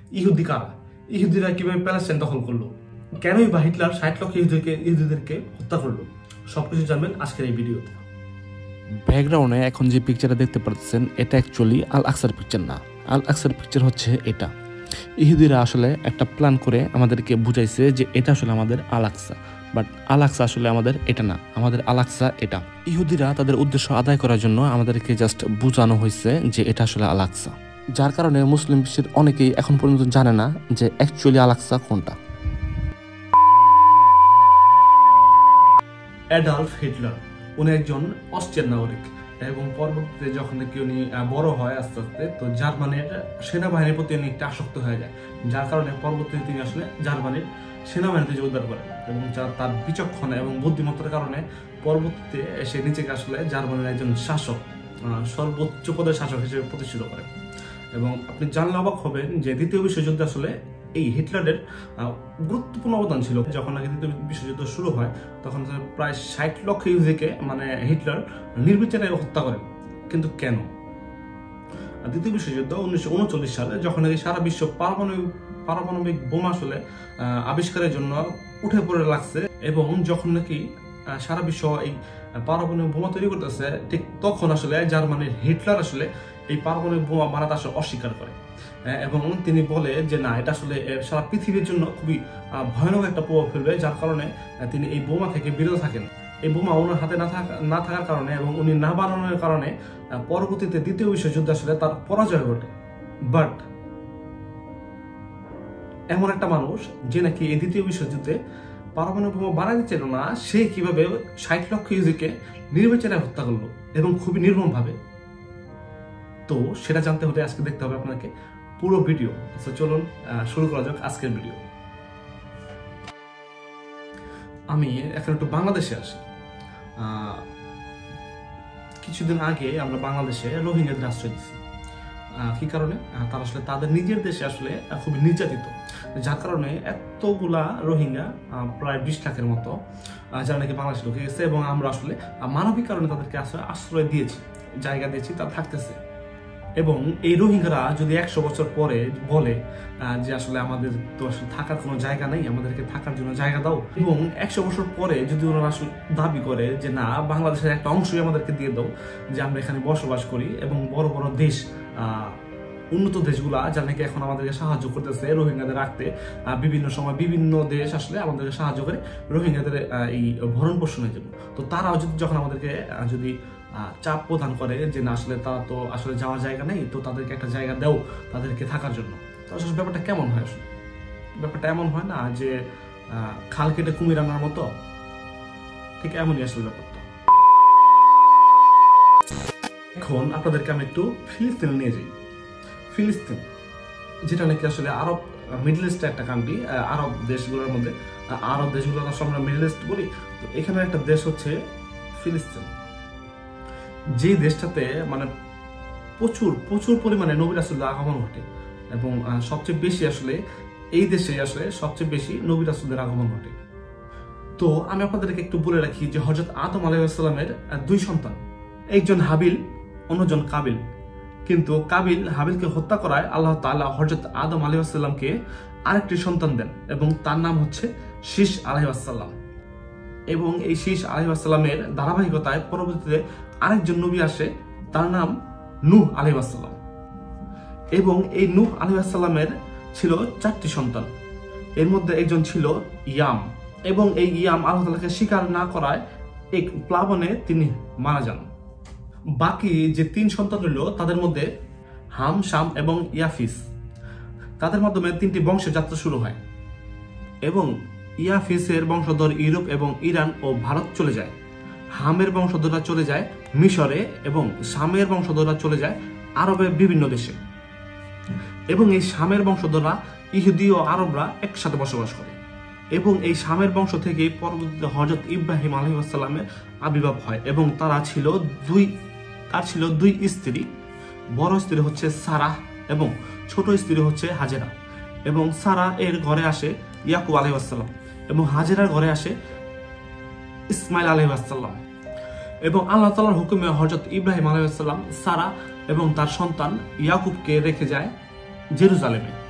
ইহুদি কারা, ইহুদিরা কিভাবে প্যালেস্টাইন দখল করলো, কেনই বা হিটলার 60 লক্ষ ইহুদিদেরকে হত্যা করলো, সবকিছু জানবেন আজকের এই ভিডিওতে। ব্যাকগ্রাউন্ডে এখন যে পিকচারটা দেখতে পাচ্ছেন এটা অ্যাকচুয়ালি আল আকসার পিকচার না। আল আকসার পিকচার হচ্ছে এটা। ইহুদিরা আসলে একটা প্ল্যান করে আমাদেরকে বুঝাইছে যে এটা আসলে আমাদের আল আকসা, বাট আল আকসা আসলে আমাদের এটা না, আমাদের আল আকসা এটা। ইহুদিরা তাদের উদ্দেশ্য আদায় করার জন্য আমাদেরকে জাস্ট বোঝানো হয়েছে যে এটা আসলে আল আকসা, যার কারণে মুসলিম বিশ্বের অনেকেই এখন পর্যন্ত জানে না যে অ্যাকচুয়ালি আল আকসা কোনটা। অ্যাডলফ হিটলার উনি একজন অস্ট্রিয়ান নাগরিক এবং পরবর্তীতে যখন নাকি উনি বড় হয় আস্তে আস্তে, তো জার্মানির সেনাবাহিনীর প্রতি উনি একটা আসক্ত হয়ে যায়, যার কারণে পরবর্তীতে তিনি আসলে জার্মানির সেনাবাহিনীতে যোগদান করেন এবং তার বিচক্ষণ এবং বুদ্ধিমত্তার কারণে পরবর্তীতে সে নিজেকে আসলে জার্মানির একজন শাসক, সর্বোচ্চ পদের শাসক হিসেবে প্রতিষ্ঠিত করেন। এবং আপনি জানলে অবাক হবেন যে দ্বিতীয় বিশ্বযুদ্ধে আসলে এই হিটলারের গুরুত্বপূর্ণ অবদান ছিল। যখন নাকি দ্বিতীয় বিশ্বযুদ্ধ শুরু হয় তখন প্রায় 60 লক্ষ ইহুদিকে হিটলার নির্বিচারে হত্যা করেন। কিন্তু কেন? দ্বিতীয় বিশ্বযুদ্ধ 1939 সালে যখন নাকি সারা বিশ্ব পারমাণবিক বোমা আসলে আবিষ্কারের জন্য উঠে পড়ে লাগছে এবং যখন নাকি সারা বিশ্ব এই পারমাণবিক বোমা তৈরি করতেছে, ঠিক তখন আসলে জার্মানির হিটলার আসলে এই পারমাণবিক বোমা বানাতে আসলে অস্বীকার করে এবং তিনি বলে যে না, এটা আসলে সারা পৃথিবীর জন্য খুবই ভয়ানক একটা প্রভাব ফেলবে, যার কারণে তিনি এই বোমা থেকে বিরত থাকেন। এই বোমা ওনার হাতে না থাকার কারণে এবং উনি না বানানোর কারণে পরবর্তীতে দ্বিতীয় বিশ্বযুদ্ধে আসলে তার পরাজয় ঘটে। বাট এমন একটা মানুষ যে নাকি এই দ্বিতীয় বিশ্বযুদ্ধে পারমাণবিক বোমা বানাতে চাইল না, সে কিভাবে 60 লক্ষ ইহুদিকে নির্বিচারে হত্যা করলো এবং খুবই নির্মম ভাবে, তো সেটা জানতে হলে আজকে দেখতে হবে আপনাকে পুরো ভিডিও। তো চলুন শুরু করা যাক আজকের ভিডিও। আমি এখন একটু বাংলাদেশে আসি। কিছুদিন আগে আমরা বাংলাদেশে রোহিঙ্গাদের আশ্রয় দিচ্ছি। কি কারণে? তারা আসলে তাদের নিজের দেশে আসলে খুবই নির্যাতিত, যার কারণে এতগুলা রোহিঙ্গা প্রায় 20 লাখের মতো যারা নাকি বাংলাদেশে ঢুকে গেছে এবং আমরা আসলে মানবিক কারণে তাদেরকে আশ্রয় দিয়েছি, জায়গা দিয়েছি, তারা থাকতেছে। এবং এই রোহিঙ্গারা যদি 100 বছর পরে বলে যে আসলে আমাদের তো আসলে থাকার কোনো জায়গা নেই, আমাদেরকে থাকার জন্য জায়গা দাও, এবং 100 বছর পরে যদি ওনারা আসলে দাবি করে যে না, বাংলাদেশের একটা অংশই আমাদেরকে দিয়ে দাও, যে আমরা এখানে বসবাস করি, এবং বড় বড় দেশ, উন্নত দেশগুলা যারা নাকি এখন আমাদেরকে সাহায্য করতেছে রোহিঙ্গাদের রাখতে, বিভিন্ন সময় বিভিন্ন দেশ আসলে আমাদেরকে সাহায্য করে রোহিঙ্গাদের এই ভরণ পোষণের জন্য, তো তারাও যখন আমাদেরকে যদি চাপ প্রদান করে যে না, আসলে তারা তো আসলে যাওয়ার জায়গা নেই, তো তাদেরকে একটা জায়গা দাও তাদেরকে থাকার জন্য, তো আসলে ব্যাপারটা কেমন হয়? আসলে ব্যাপারটা এমন হয় না যে খাল কেটে কুমির আনার মতো? ঠিক এমনই আসলে ব্যাপারটা। এখন আপনাদেরকে আমি একটু ফিলিস্তিনে নিয়ে যাই। ফিলিস্তিন যেটা নাকি আসলে আরব, মিডল ইস্টের একটা কান্ট্রি, আরব দেশগুলোর মধ্যে, আরব দেশগুলো আমরা মিডল ইস্ট বলি, তো এখানে একটা দেশ হচ্ছে ফিলিস্তিন, যে দেশটাতে প্রচুর পরিমাণে নবী রাসূলের আগমন ঘটে এবং সবচেয়ে বেশি আসলে এই দেশে আসলে সবচেয়ে বেশি নবী রাসূলের আগমন ঘটে। তো আমি আপনাদেরকে একটু বলে রাখি যে হযরত আদম আলাইহিস সালামের 2 সন্তান, একজন হাবিল, অন্যজন কাবিল। কিন্তু কাবিল হাবিলকে হত্যা করায় আল্লাহ তাআলা হযরত আদম আলাইহিস সালামকে আরেকটি সন্তান দেন এবং তার নাম হচ্ছে শীস আলাইহিস সালাম। এবং এই শীস আলাইহিস সালামের ধারাবাহিকতায় পরবর্তীতে আরেকজন নবী আসে, তার নাম নূহ আলাইহিস সালাম। এবং এই নূহ আলাইহিস সালামের ছিল 4টি সন্তান, এর মধ্যে একজন ছিল ইয়াম, এবং এই ইয়াম আল্লাহ তাআলাকে স্বীকার না করায় এক প্লাবনে তিনি মারা যান। বাকি যে 3 সন্তান রইল তাদের মধ্যে হাম, শাম এবং ইয়াফিস, তাদের মাধ্যমে 3টি বংশের যাত্রা শুরু হয় এবং ইয়াফিসের বংশধর ইউরোপ এবং ইরান ও ভারত চলে যায়, হামের বংশধররা চলে যায় মিশরে এবং শামের বংশধররা চলে যায় আরবের বিভিন্ন দেশে। এবং এই শামের বংশধররা ইহুদি ও আরবরা একসাথে বসবাস করে এবং এই শামের বংশ থেকে পরবর্তীতে হযরত ইব্রাহিম আলাইহিস সালামের আবির্ভাব হয় এবং তার ছিল 2 স্ত্রী। বড় স্ত্রী হচ্ছে সারাহ এবং ছোট স্ত্রী হচ্ছে হাজেরা। এবং সারা এর ঘরে আসে ইয়াকুব আলাইহিস সালাম এবং হাজেরার ঘরে আসে ইসমাইল আলাইহিস সালাম। এবং আল্লাহ তাআলার হুকুমে হযরত ইব্রাহিম আলাইহিস সালাম সারা এবং তার সন্তান ইয়াকুবকে রেখে যায় জেরুজালেমে।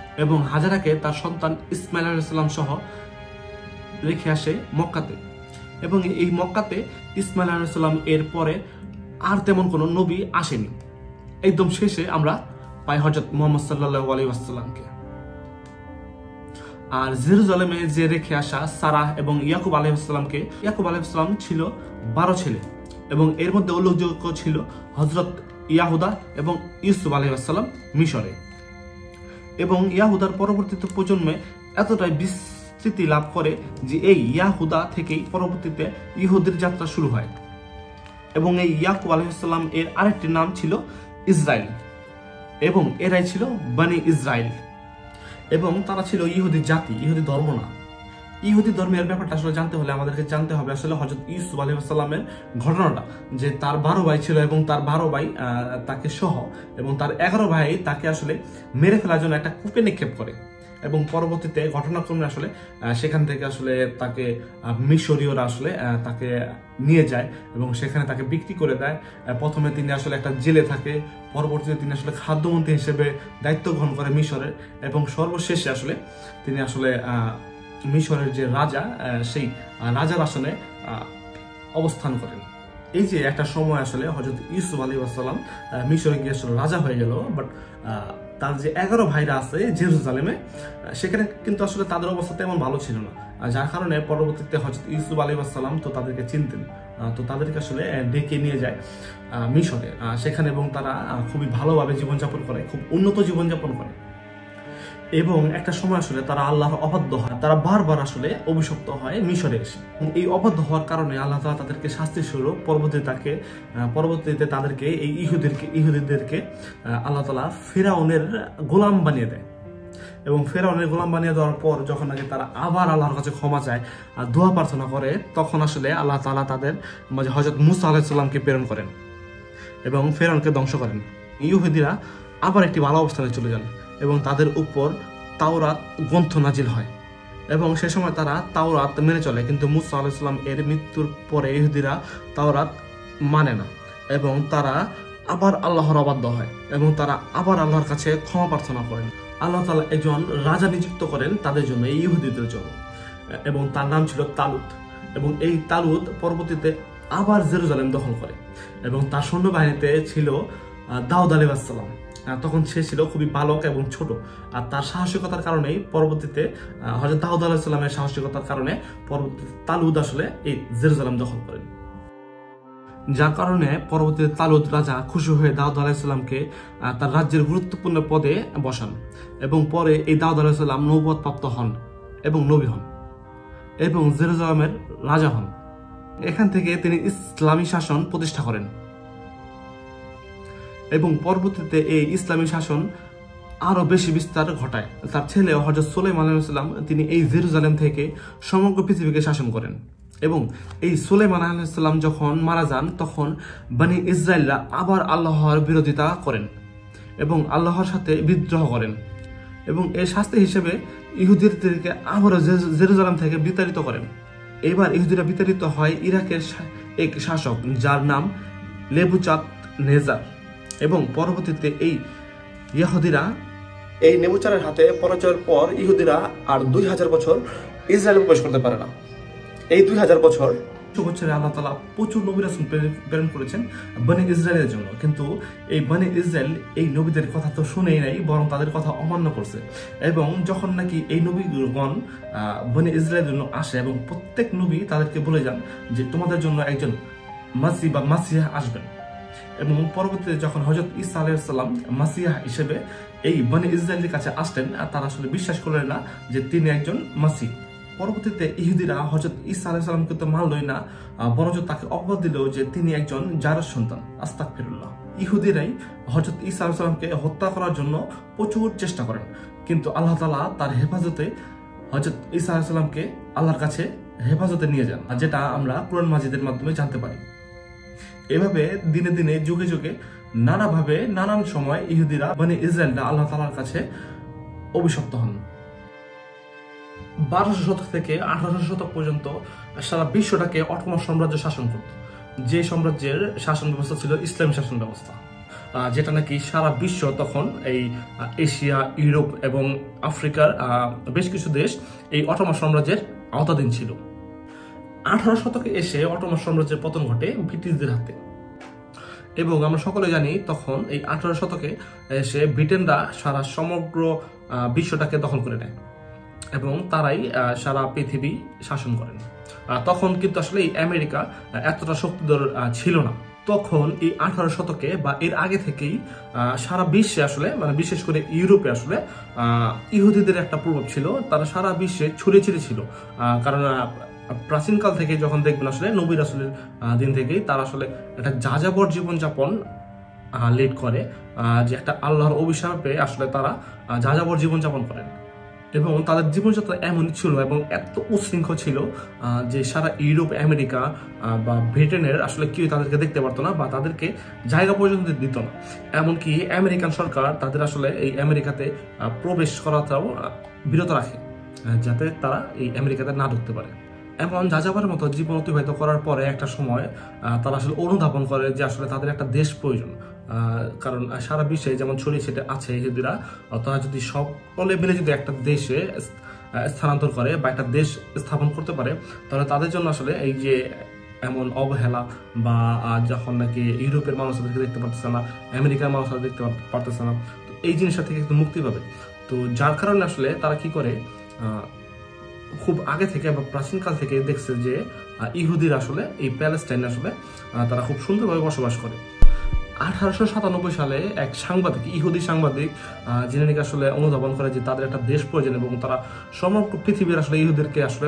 এবং হাজারাকে তার সন্তান ইসমাইল আলাইহিস সালাম সহ রেখে আসে মক্কাতে। এবং এই মক্কাতে ইসমাইল আলাইহিস সালাম এর পরে আর তেমন কোনো নবী আসেনি। একদম শেষে আমরা পাই হযরত মুহাম্মদ সাল্লাল্লাহু আলাইহি ওয়াসাল্লামকে। আর জেরুজালেমে যে রেখে আসা সারাহ এবং ইয়াকুব আলাইহিস সালামকে, ইয়াকুব আলাইহিস সালাম ছিল 12 ছেলে এবং এর মধ্যে উল্লেখযোগ্য ছিল হযরত ইয়াহুদা এবং ইউসুফ আলাইহিস সালাম মিশরে। এবং ইয়াহুদার পরবর্তীতে প্রজন্মে এতটাই বিস্তৃতি লাভ করে যে এই ইয়াহুদা থেকেই পরবর্তীতে ইহুদির যাত্রা শুরু হয়। এবং এই ইয়াকুব আলাইহিস সালাম এর আরেকটি নাম ছিল ইসরাইল এবং এরাই ছিল বনি ইসরাইল। এবং তারা ছিল ইহুদি জাতি, ইহুদি ধর্ম না। ইহুদি ধর্মের ব্যাপারটা আসলে জানতে হলে আমাদেরকে জানতে হবে আসলে হযরত ইউসুফ আলাইহিস সালামের ঘটনাটা, যে তার 12 ভাই ছিল এবং তার 12 ভাই তাকে সহ এবং তার 11 ভাই তাকে আসলে মেরে ফেলার জন্য একটা কূপে নিক্ষেপ করে। এবং পরবর্তীতে ঘটনাক্রমে আসলে সেখান থেকে আসলে তাকে মিশরীয়রা আসলে তাকে নিয়ে যায় এবং সেখানে তাকে বিক্রি করে দেয়। প্রথমে তিনি আসলে একটা জেলে থাকে, পরবর্তীতে তিনি আসলে খাদ্যমন্ত্রী হিসেবে দায়িত্ব গ্রহণ করে মিশরের, এবং সর্বশেষে আসলে তিনি আসলে মিশরের যে রাজা সেই রাজার আসনে অবস্থান করেন। এই যে একটা সময় আসলে হযরত ইউসুফ আলাইহিস সালাম মিশরে গিয়ে আসলে রাজা হয়ে গেল, বাট তার যে 11 ভাইরা আছে জেরুজালেমে, সেখানে কিন্তু আসলে তাদের অবস্থা তেমন ভালো ছিল না, যার কারণে পরবর্তীতে হযরত ইউসুফ আলাইহিস সালাম তো তাদেরকে চিনতেন, তো তাদেরকে আসলে ডেকে নিয়ে যায় মিশরে সেখানে, এবং তারা খুবই ভালোভাবে জীবনযাপন করে, খুব উন্নত জীবনযাপন করে। এবং একটা সময় আসলে তারা আল্লাহর অবাধ্য হয়, তারা বারবার আসলে অভিশপ্ত হয় মিশরে এসে। এই অবাধ্য হওয়ার কারণে আল্লাহ তাআলা তাদেরকে শাস্তি স্বরূপ পরবর্তীতে তাদেরকে এই ইহুদিদেরকে আল্লাহ তাআলা ফিরআউনের গোলাম বানিয়ে দেয়। এবং ফিরআউনের গোলাম বানিয়ে দেওয়ার পর যখন নাকি তারা আবার আল্লাহর কাছে ক্ষমা চায় আর দোয়া প্রার্থনা করে, তখন আসলে আল্লাহ তাআলা তাদের মাঝে হযরত মুসা আলাইহিস সালামকে প্রেরণ করেন এবং ফিরআউনকে ধ্বংস করেন। ইহুদিরা আবার একটি ভালো অবস্থানে চলে যান এবং তাদের উপর তাওরাত গ্রন্থ নাজিল হয় এবং সে সময় তারা তাওরাত মেনে চলে। কিন্তু মুসা আলাইহিস সালাম এর মৃত্যুর পরে ইহুদিরা তাওরাত মানে না এবং তারা আবার আল্লাহর অবাধ্য হয় এবং তারা আবার আল্লাহর কাছে ক্ষমা প্রার্থনা করেন। আল্লাহ তাআলা একজন রাজা নিযুক্ত করেন তাদের জন্য, এই ইহুদিদের জন্য, এবং তার নাম ছিল তালুত। এবং এই তালুত পরবর্তীতে আবার জেরুজালেম দখল করে এবং তার সৈন্যবাহিনীতে ছিল দাউদ আলাইহিস সালাম। তখন সে ছিল খুবই বালক এবং ছোট, আর তার সাহসিকতার কারণেই পরবর্তীতে হযরত দাউদ আলাইহিস সালামের সাহসিকতার কারণে পরবর্তীতে তালুত আসলে এই জেরুজালেম দখল করেন, যার কারণে পরবর্তীতে তালুত রাজা খুশি হয়ে দাউদ আলাইহিস সালামকে তার রাজ্যের গুরুত্বপূর্ণ পদে বসান এবং পরে এই দাউদ আলাইহিস সালাম নবুয়ত প্রাপ্ত হন এবং নবী হন এবং জেরুজালেমের রাজা হন। এখান থেকে তিনি ইসলামী শাসন প্রতিষ্ঠা করেন এবং পরবর্তীতে এই ইসলামী শাসন আরো বেশি বিস্তার ঘটায়। তার ছেলে হযরত সুলাইমান আলাইহিস সালাম তিনি এই জেরুজালেম থেকে সমগ্র পৃথিবীকে শাসন করেন। এবং এই সুলাইমান আলাইহিস সালাম যখন মারা যান তখন বনি ইসরাইলরা আবার আল্লাহর বিরোধিতা করেন এবং আল্লাহর সাথে বিদ্রোহ করেন এবং এর শাস্তি হিসেবে ইহুদিদেরকে আবারও জেরুজালেম থেকে বিতাড়িত করেন। এবার ইহুদিরা বিতাড়িত হয় ইরাকের এক শাসক যার নাম নেবুচাত নেজার, এবং পরবর্তীতে এই ইহুদিরা এই নেবুচারের হাতে পরাজয়ের পর ইহুদিরা আর 2000 বছর ইসরায়েলে প্রবেশ করতে পারে না। এই 2000 বছরে আল্লাহ তাআলা প্রচুর নবী রাসূল প্রেরণ করেছেন বনি ইসরায়েলের জন্য, কিন্তু এই বনি ইসরায়েল এই নবীদের কথা তো শুনেই নাই, বরং তাদের কথা অমান্য করছে। এবং যখন নাকি এই নবীগণ বনি ইসরায়েলের জন্য আসে এবং প্রত্যেক নবী তাদেরকে বলে যান যে তোমাদের জন্য একজন মাসি বা মাসিহা আসবেন, এবং পরবর্তীতে যখন হযরত ঈসা আলাইহিস সালাম মাসিহা হিসেবে এই বনি ইসরায়েলের কাছে আসলেন, তারা আসলে বিশ্বাস করলেন না যে তিনি একজন মাসিহ। পরবর্তীতে ইহুদিরা হযরত ঈসা আলাইহিস সালামকে তো মানলই না, বরঞ্চ তাকে অপবাদ দিল যে তিনি একজন জারজ সন্তান। আস্তাগফিরুল্লাহ। ইহুদিরাই হযরত ঈসা আলাইহিস সালামকে হত্যা করার জন্য প্রচুর চেষ্টা করেন, কিন্তু আল্লাহ তাআলা তার হেফাজতে হযরত ঈসা আলাইহিস সালামকে আল্লাহর কাছে হেফাজতে নিয়ে যান, যেটা আমরা কুরআন মাজিদের মাধ্যমে জানতে পারি। এভাবে দিনে দিনে যুগে যুগে নানাভাবে নানান সময় ইহুদিরা বনি ইসরায়েলরা আল্লাহ তাআলার কাছে অভিশপ্ত হন। 1200 শতক থেকে 1800 শতক পর্যন্ত সারা বিশ্বটাকে অটোমান সাম্রাজ্য শাসন করত, যে সাম্রাজ্যের শাসন ব্যবস্থা ছিল ইসলামী শাসন ব্যবস্থা। যেটা নাকি সারা বিশ্ব তখন এই এশিয়া, ইউরোপ এবং আফ্রিকার বেশ কিছু দেশ এই অটোমান সাম্রাজ্যের আওতাধীন ছিল। 18 শতকে এসে অটোমান সাম্রাজ্যের পতন ঘটে ব্রিটিশদের হাতে, এবং আমরা সকলে জানি তখন এই 18 শতকে এসে ব্রিটেনরা সমগ্র বিশ্বটাকে দখল করে নেয় এবং তারাই সারা পৃথিবী শাসন করেন। তখন কিন্তু আসলে এই আমেরিকা এতটা শক্তিধর ছিল না। তখন এই 18 শতকে বা এর আগে থেকেই সারা বিশ্বে আসলে মানে বিশেষ করে ইউরোপে আসলে ইহুদিদের একটা প্রভাব ছিল, তারা সারা বিশ্বে ছড়িয়ে ছিটিয়ে ছিল। কারণ প্রাচীনকাল থেকে যখন দেখবেন আসলে নবী রাসূলের দিন থেকেই তারা আসলে একটা যাযাবর জীবনযাপন লিড করে, যে একটা আল্লাহর অভিশাপে আসলে তারা যাযাবর জীবনযাপন করেন এবং তাদের জীবনযাত্রা এমনই ছিল এবং এত উচ্ছৃঙ্খল ছিল যে সারা ইউরোপ, আমেরিকা বা ব্রিটেনের আসলে কেউ তাদেরকে দেখতে পারতো না বা তাদেরকে জায়গা পর্যন্ত দিত না। এমনকি আমেরিকান সরকার তাদের আসলে এই আমেরিকাতে প্রবেশ করাটাও বিরত রাখে, যাতে তারা এই আমেরিকাতে না ঢুকতে পারে। এমন যাযাবরের মতো জীবন অতিবাহিত করার পরে একটা সময় তারা আসলে অনুধাবন করে যে আসলে তাদের একটা দেশ প্রয়োজন। কারণ সারা বিশ্বে যেমন ছড়িয়ে ছিটে আছে ইহুদিরা, তারা যদি সকলে মিলে যদি একটা দেশে স্থানান্তর করে বা একটা দেশ স্থাপন করতে পারে, তাহলে তাদের জন্য আসলে এই যে এমন অবহেলা বা যখন নাকি ইউরোপের মানুষ তাদেরকে দেখতে পারতেছে না, আমেরিকার মানুষ তাদের দেখতে পারতেছে না, তো এই জিনিসটা থেকে একটু মুক্তি পাবে। তো যার কারণে আসলে তারা কি করে, খুব আগে থেকে বা প্রাচীনকাল থেকে দেখছে যে ইহুদিরা আসলে এই প্যালেস্টাইনে আসলে তারা খুব সুন্দরভাবে বসবাস করে। 1897 সালে এক সাংবাদিক, ইহুদি সাংবাদিক, যিনি নাকি আসলে অনুধাবন করে যে তাদের একটা দেশ প্রয়োজন এবং তারা সমগ্র পৃথিবীর আসলে ইহুদিদেরকে আসলে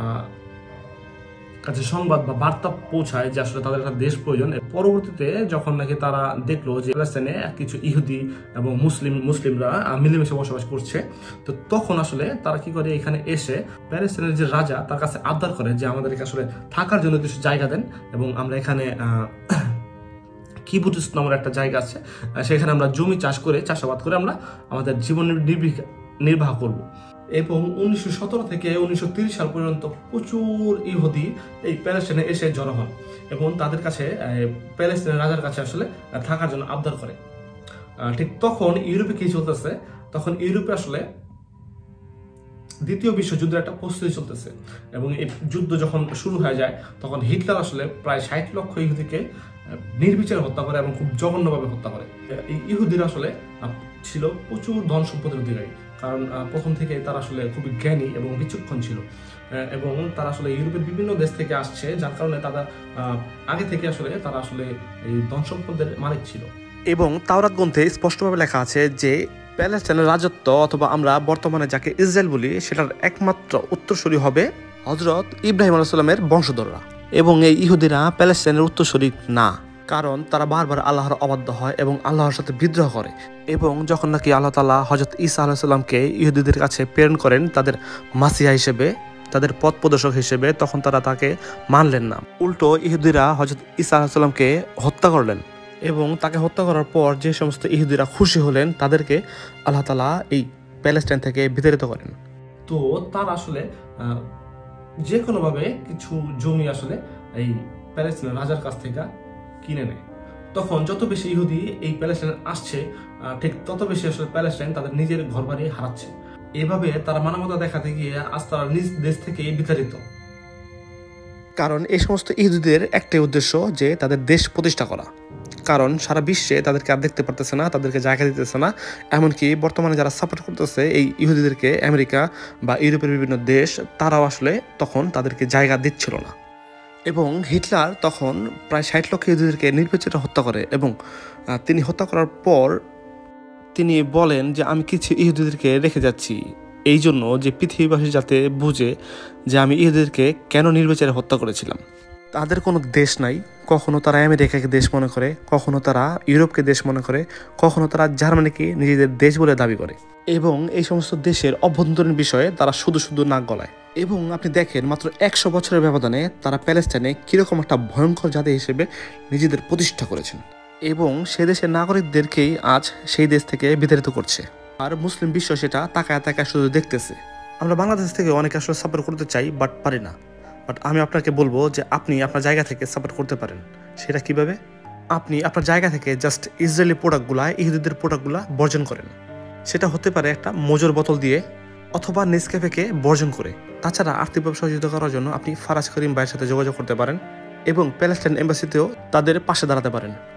কাছে সংবাদ বা বার্তা পৌঁছায় যে আসলে তাদের একটা দেশ প্রয়োজন। পরবর্তীতে যখন নাকি তারা দেখলো যে প্যালেস্টাইনে কিছু ইহুদি এবং মুসলিমরা মিলেমিশে বসবাস করছে, তো তখন আসলে তারা কি করে, এখানে এসে প্যালেস্টাইনের যে রাজা তার কাছে আবদার করে যে আমাদেরকে আসলে থাকার জন্য কিছু জায়গা দেন এবং আমরা এখানে কিবুটস নামের একটা জায়গা আছে, সেখানে আমরা জমি চাষাবাদ করে আমরা আমাদের জীবন নির্বাহ করব। এবং 1917 থেকে 1930 সাল পর্যন্ত প্রচুর ইহুদি এই প্যালেস্টাইনে এসে জড়ো হন এবং তাদের কাছে প্যালেস্টাইনের রাজার কাছে আসলে থাকার জন্য আবদার করে। ঠিক তখন ইউরোপে কি চলতেছে, তখন ইউরোপে আসলে দ্বিতীয় বিশ্বযুদ্ধের একটা প্রস্তুতি চলতেছে এবং এই যুদ্ধ যখন শুরু হয়ে যায় তখন হিটলার আসলে প্রায় 60 লক্ষ ইহুদিকে নির্বিচারে হত্যা করে এবং খুব জঘন্যভাবে হত্যা করে। এই ইহুদিরা আসলে ছিল প্রচুর ধন সম্পদের অধিকারী, কারণ প্রথম থেকে তারা আসলে খুবই জ্ঞানী এবং বিচক্ষণ ছিল এবং তারা আসলে ইউরোপের বিভিন্ন দেশ থেকে আসছে, যার কারণে তারা আগে থেকে আসলে তারা আসলে এই ধন সম্পদের মালিক ছিল। এবং তাওরাত গ্রন্থে স্পষ্টভাবে লেখা আছে যে প্যালেস্টাইনের রাজত্ব অথবা আমরা বর্তমানে যাকে ইসরায়েল বলি সেটার একমাত্র উত্তরসূরি হবে হযরত ইব্রাহিম আলাইহিস সালামের বংশধররা। এবং এই ইহুদিরা প্যালেস্টাইনের উত্তরসূরি না, কারণ তারা বারবার আল্লাহর অবাধ্য হয় এবং আল্লাহর সাথে বিদ্রোহ করে। এবং যখন নাকি আল্লাহ তাআলা হযরত ঈসা আলাইহিস সালামকে ইহুদিদের কাছে প্রেরণ করেন তাদের মাসিহা হিসেবে, তাদের পথ প্রদর্শক হিসেবে, তখন তারা তাকে মানলেন না। উল্টো ইহুদিরা হযরত ঈসা আলাইহিস সালামকে হত্যা করলেন এবং তাকে হত্যা করার পর যে সমস্ত ইহুদিরা খুশি হলেন তাদেরকে আল্লাহ তাআলা এই প্যালেস্টাইন থেকে বিতাড়িত করেন। তো তার আসলে যে কোনোভাবে কিছু জমি আসলে এই প্যালেস্টাইনের রাজার কাছ থেকে কিনে নেয়। তখন যত বেশি ইহুদি এই প্যালেস্টাইনে আসছে, ঠিক তত বেশি আসলে প্যালেস্টাইন তাদের নিজের ঘর বাড়ি হারাচ্ছে। এভাবে তারা মানবতা দেখাতে গিয়ে আজ তারা নিজ দেশ থেকে বিতাড়িত। কারণ এই সমস্ত ইহুদিদের একটাই উদ্দেশ্য যে তাদের দেশ প্রতিষ্ঠা করা, কারণ সারা বিশ্বে তাদেরকে আর দেখতে পারতেছে না, তাদেরকে জায়গা দিতেছে না। এমনকি বর্তমানে যারা সাপোর্ট করতেছে এই ইহুদিদেরকে, আমেরিকা বা ইউরোপের বিভিন্ন দেশ, তারাও আসলে তখন তাদেরকে জায়গা দিচ্ছিল না। এবং হিটলার তখন প্রায় 60 লক্ষ ইহুদিদেরকে নির্বিচারে হত্যা করে এবং তিনি হত্যা করার পর তিনি বলেন যে আমি কিছু ইহুদিদেরকে রেখে যাচ্ছি এই জন্য যে পৃথিবীবাসী যাতে বুঝে যে আমি ইহুদিদেরকে কেন নির্বিচারে হত্যা করেছিলাম। তাদের কোনো দেশ নাই, কখনো তারা আমেরিকাকে দেশ মনে করে, কখনো তারা ইউরোপকে দেশ মনে করে, কখনো তারা জার্মানিকে নিজেদের দেশ বলে দাবি করে এবং এই সমস্ত দেশের অভ্যন্তরীণ বিষয়ে তারা শুধু নাক গলায়। এবং আপনি দেখেন মাত্র 100 বছরের ব্যবধানে তারা প্যালেস্টাইনে কীরকম একটা ভয়ঙ্কর জাতি হিসেবে নিজেদের প্রতিষ্ঠা করেছেন এবং সে দেশের নাগরিকদেরকেই আজ সেই দেশ থেকে বিতাড়িত করছে। আর মুসলিম বিশ্ব সেটা তাকায় শুধু দেখতেছে। আমরা বাংলাদেশ থেকে অনেকে আসলে সাপোর্ট করতে চাই বাট পারি না। বাট আমি আপনাকে বলবো যে আপনি আপনার জায়গা থেকে সাপোর্ট করতে পারেন। সেটা কিভাবে? আপনি আপনার জায়গা থেকে জাস্ট ইসরায়েলি প্রোডাক্টগুলা, ইহুদিদের প্রোডাক্টগুলা বর্জন করেন। সেটা হতে পারে একটা মোজর বোতল দিয়ে অথবা নেসক্যাফেকে বর্জন করে। তাছাড়া আর্থিকভাবে সহযোগিতা করার জন্য আপনি ফারাজ করিম ভাইয়ের সাথে যোগাযোগ করতে পারেন এবং প্যালেস্টাইন এম্বাসিতেও তাদের পাশে দাঁড়াতে পারেন।